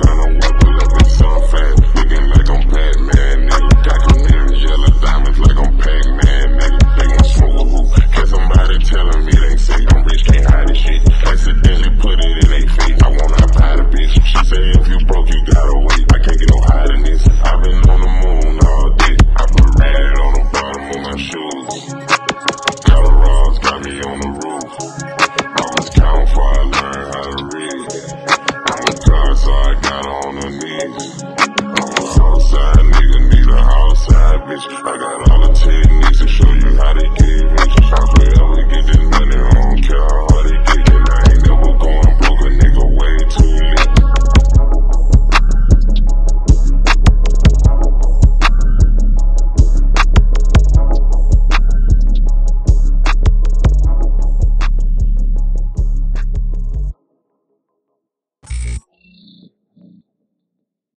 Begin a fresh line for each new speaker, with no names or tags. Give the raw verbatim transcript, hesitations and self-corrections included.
around the world, pull up in some fast. Looking like I'm Batman, nigga. Got committed, yellow diamonds like I'm Pac-Man, nigga. They gon' smoke a hoop. Got somebody telling me they say I'm rich, can't hide this shit. Accidentally put it in they face. I wanna buy the bitch. She say if you broke, you got